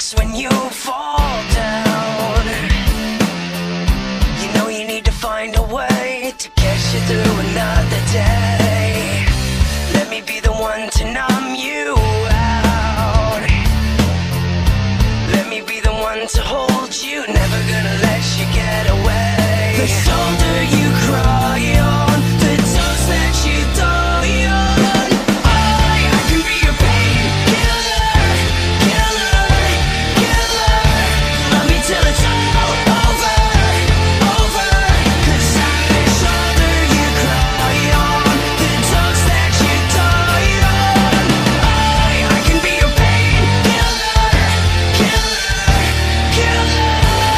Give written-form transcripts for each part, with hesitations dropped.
just when you fall down. You know you need to find a way to get you through another day. Let me be the one to numb you out. Let me be the one to hold you, never gonna let you get away. The shoulder you cry on, the toes that you die on. I can be your painkiller, killer, killer. Love me till it's all over, over. 'Cause I'm the shoulder you cry on, the toes that you die on. I can be your painkiller, killer, killer.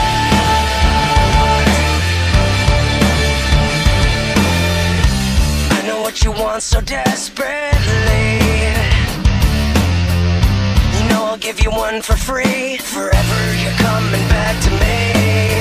I know what you want so desperately. You know I'll give you one for free. Forever you're coming back to me.